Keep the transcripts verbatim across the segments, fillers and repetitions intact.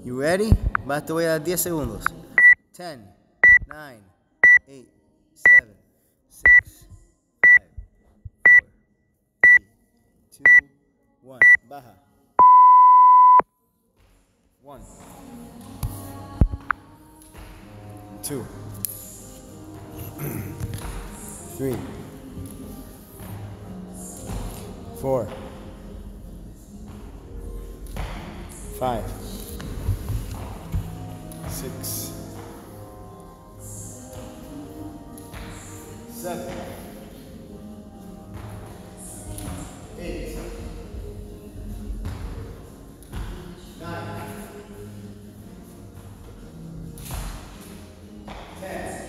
You ready? Vas, te voy a dar diez segundos. ten, nine, eight, seven, six, five, four, three, two, one. Baja. one, two, three, four, five, six, seven, eight, nine, ten.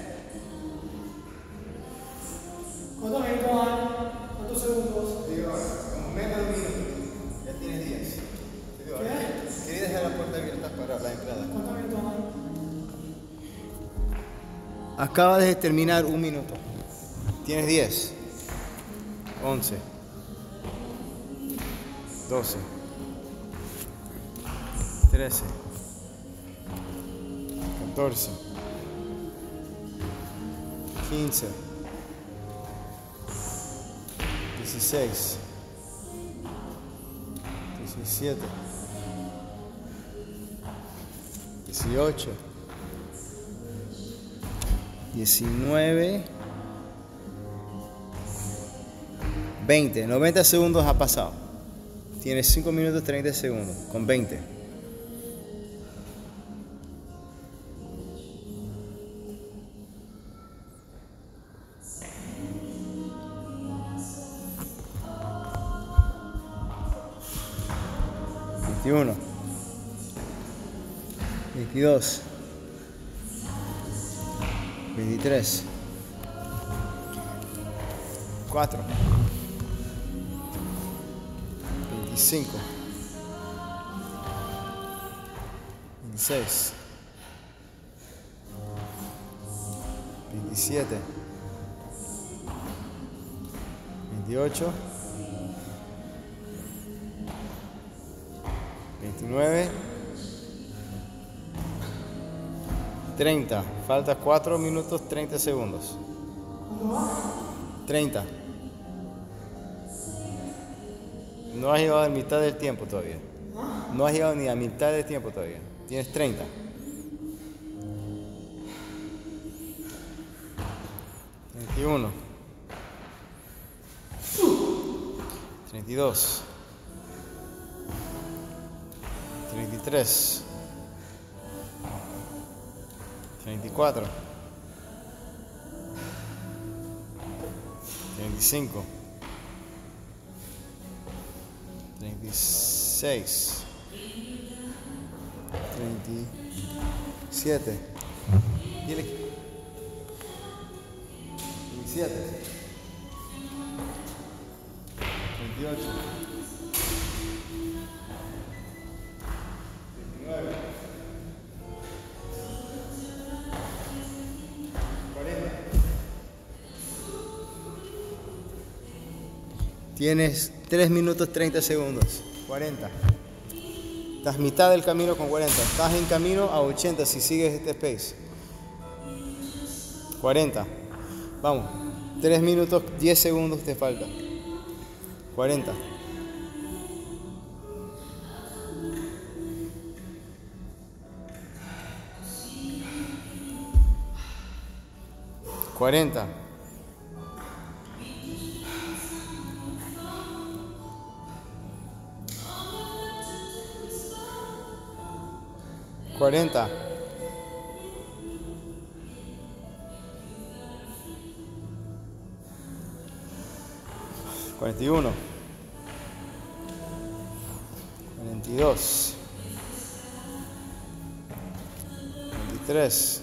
¿Cuántos minutos van? ¿Cuántos segundos? Te digo ahora, como menos de un minuto, ya tienes diez. Te digo ahora, quería dejar la puerta abierta para la entrada. ¿Cuántos minutos van? Acabas de terminar un minuto. Tienes diez, once, doce, trece, catorce, quince, dieciséis, diecisiete, dieciocho, diecinueve, veinte. noventa segundos ha pasado. Tienes cinco minutos treinta segundos con veinte. veintiuno, veintidós, veintitrés, cuatro, veinticinco, veintiséis, veintisiete, veintiocho, veintinueve, treinta. Falta cuatro minutos treinta segundos. treinta. No has llegado a mitad del tiempo todavía. No has llegado ni a mitad del tiempo todavía. Tienes treinta. treinta y uno. treinta y dos. treinta y tres. treinta y cuatro. treinta y cinco. treinta y seis. treinta y siete. Dile. veintisiete. treinta y ocho. veintinueve. cuarenta. Tienes tres minutos treinta segundos. cuarenta. Estás mitad del camino con cuarenta. Estás en camino a ochenta si sigues este pace. cuarenta. Vamos. tres minutos diez segundos te falta. cuarenta. cuarenta. cuarenta. cuarenta y uno. cuarenta y dos. cuarenta y tres.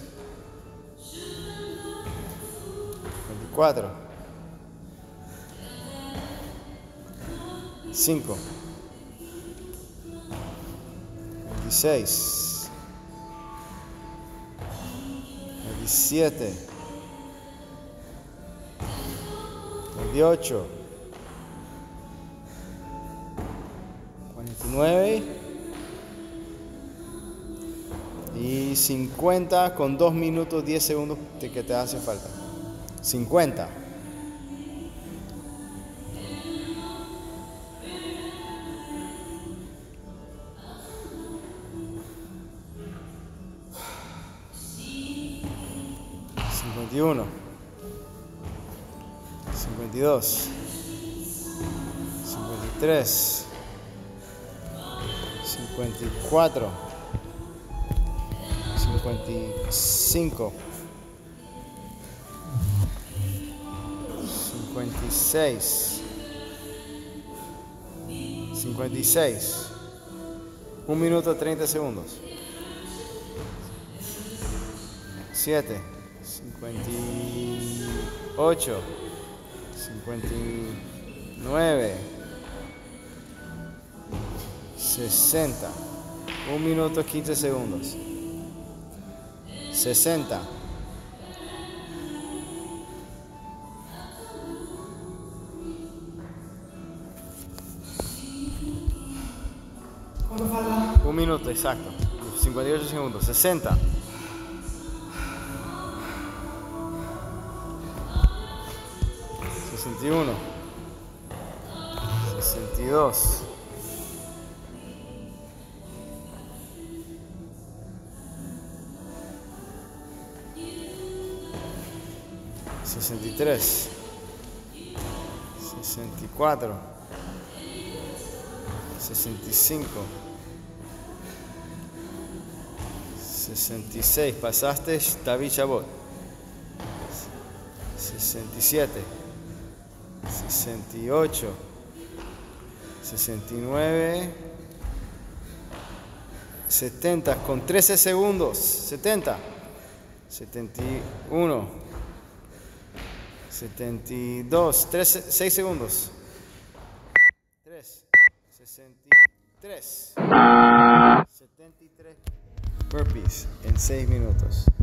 cuarenta y cuatro. cinco. veintiséis. veintisiete, veintiocho, cuarenta y nueve, y cincuenta con dos minutos diez segundos que te hace falta. cincuenta. cincuenta y uno. cincuenta y dos. cincuenta y tres. cincuenta y cuatro. cincuenta y cinco. cincuenta y seis. cincuenta y seis. un minuto treinta segundos. siete. cincuenta y ocho. cincuenta y nueve. sesenta. un minuto quince segundos. sesenta. ¿Cuánto falta? Un minuto exacto. cincuenta y ocho segundos. sesenta. sesenta y uno. sesenta y dos. sesenta y tres. sesenta y cuatro. sesenta y cinco. sesenta y seis. Pasaste David Chabot. sesenta y siete. sesenta y ocho. sesenta y nueve. setenta con trece segundos. setenta. setenta y uno. setenta y dos. trece, seis segundos. tres. sesenta y tres. setenta y tres burpees en seis minutos.